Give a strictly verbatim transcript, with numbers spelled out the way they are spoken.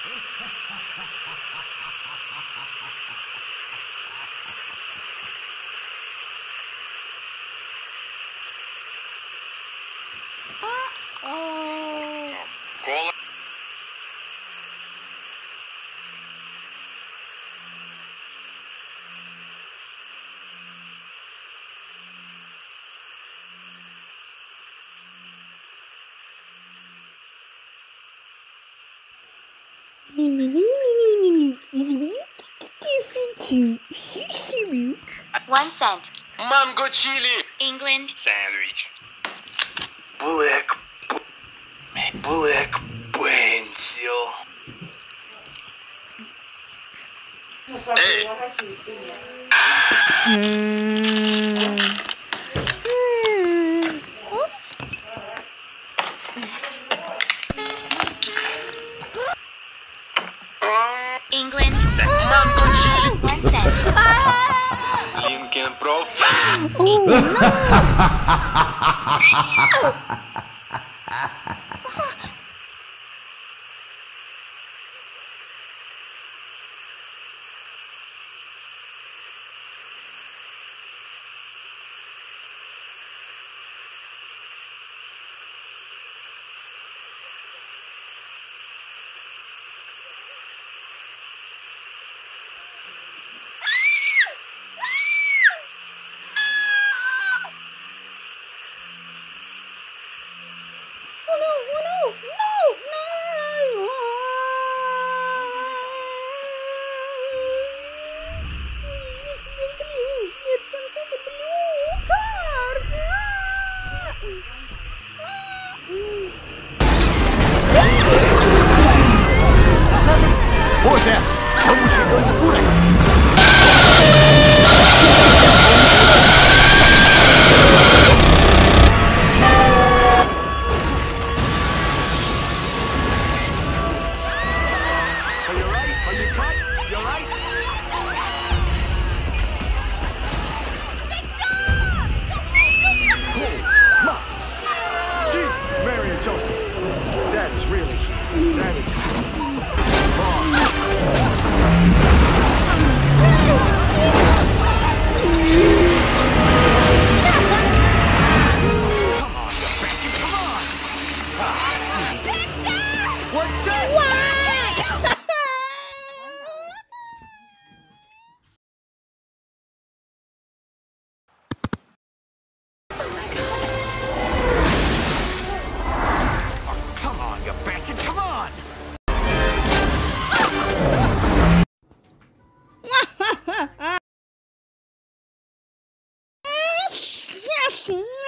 Oh. Кола. One cent. Mango chili. England. Sandwich. Black. Black pencil. Hey. England. Mango chili. One cent. Lincoln Prof. Oh no! Oh no, oh no, no, no! Accidentally hit one of the blue cars! Боже, помощи кто-нибудь! Yes!